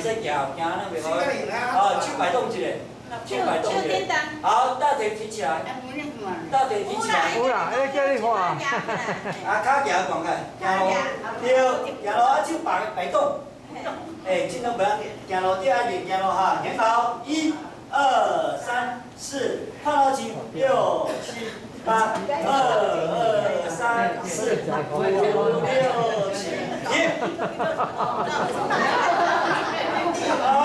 使行那袂好。手摆动一下，手摆动一下。好，大腿提起来，大腿提起来。 有啦，迄叫你看。 啊，脚行广开，行路，对，行路啊，手摆动。尽量不要行路第二点，行路哈，很好，1、2、3、4，看到起6、7、8，2、2、3、4、5、6、7，停。好。